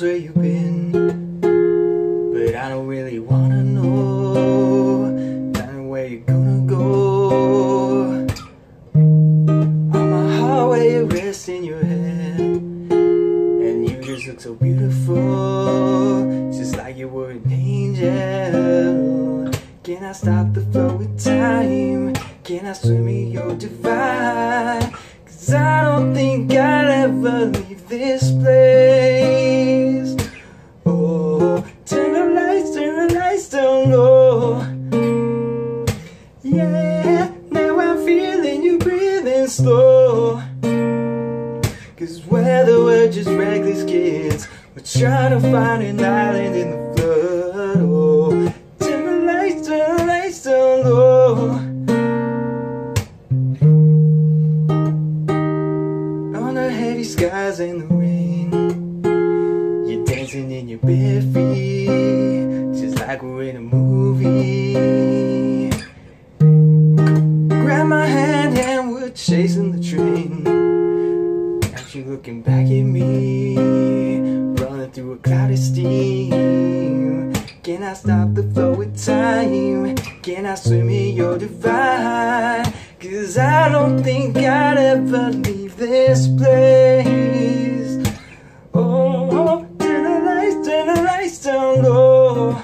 where you've been, but I don't really wanna know. I know where you're gonna go. On my heart where you rest in your head, and you just look so beautiful, just like you were an angel. Can I stop the flow of time? Can I swim in your divine? 'Cause I don't think I'll ever leave this place. Oh, turn the lights down low. Yeah, now I'm feeling you breathing slow. 'Cause we're just reckless kids, we're trying to find an island in the flood. Oh, turn the lights down low. On the heavy skies and the rain, you're dancing in your bare feet, just like we're in a movie. Grab my hand and we're chasing the train. You looking back at me, running through a cloud of steam. Can I stop the flow of time? Can I swim in your divine? 'Cause I don't think I'd ever leave this place. Oh, turn the lights down low.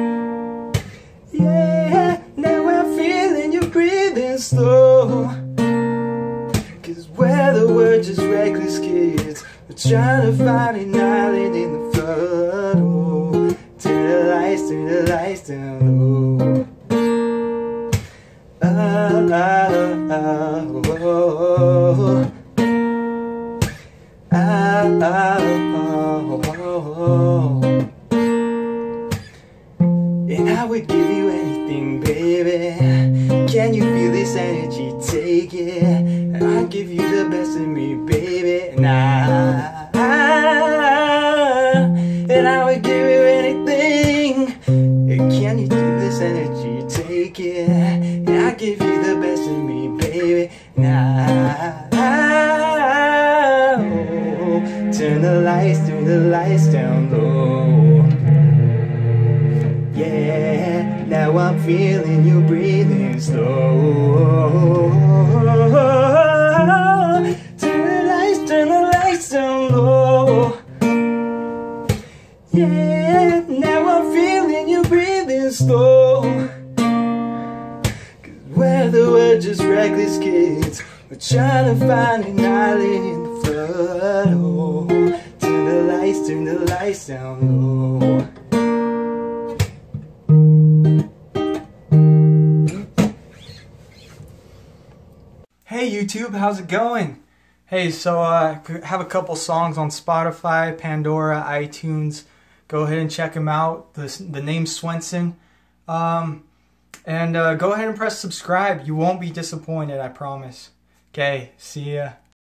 Yeah, now I'm feeling you breathing slow. 'Cause we're just reckless kids, we're trying to find an island in the flood. Oh, turn the lights down low. And I would give you anything, baby. Can you feel this energy? Take it. And I'll give you the best of me, baby. Nah. And I would give you anything. Can you feel this energy? Take it. And I'll give you the best of me, baby. Nah. Oh, turn the lights down low. Yeah, now I'm feeling you breathing slow. Turn the lights down low. Yeah, now I'm feeling you breathing slow. 'Cause we're just reckless kids, we're trying to find an island in the flood. Oh, turn the lights down low. Hey YouTube, how's it going? Hey, so I have a couple songs on Spotify, Pandora, iTunes. Go ahead and check them out. The name's Swenson. Go ahead and press subscribe. You won't be disappointed, I promise. Okay, see ya.